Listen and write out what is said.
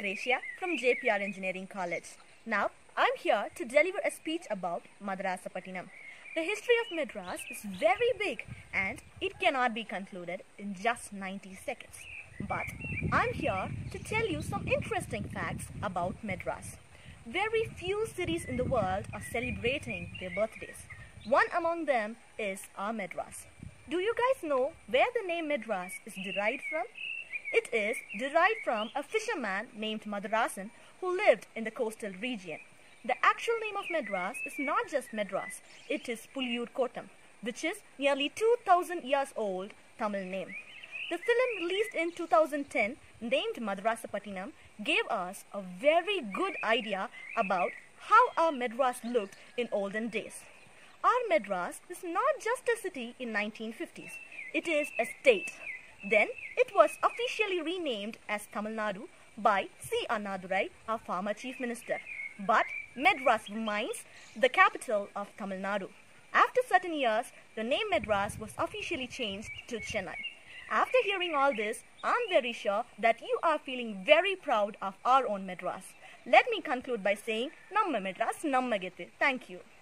Gracia from JPR Engineering College. Now, I'm here to deliver a speech about Madrasapattinam. The history of Madras is very big and it cannot be concluded in just 90 seconds. But I'm here to tell you some interesting facts about Madras. Very few cities in the world are celebrating their birthdays. One among them is our Madras. Do you guys know where the name Madras is derived from? It is derived from a fisherman named Madarasan who lived in the coastal region. The actual name of Madras is not just Madras, it is Pulliyur Kottam, which is nearly 2000 years old Tamil name. The film released in 2010 named Madrasapattinam gave us a very good idea about how our Madras looked in olden days. Our Madras is not just a city in 1950s, it is a state. Then it was officially renamed as Tamil Nadu by C. Annadurai, our former Chief Minister. But Madras remains the capital of Tamil Nadu. After certain years, the name Madras was officially changed to Chennai. After hearing all this, I'm very sure that you are feeling very proud of our own Madras. Let me conclude by saying, Namma Madras, Namma Gethu. Thank you.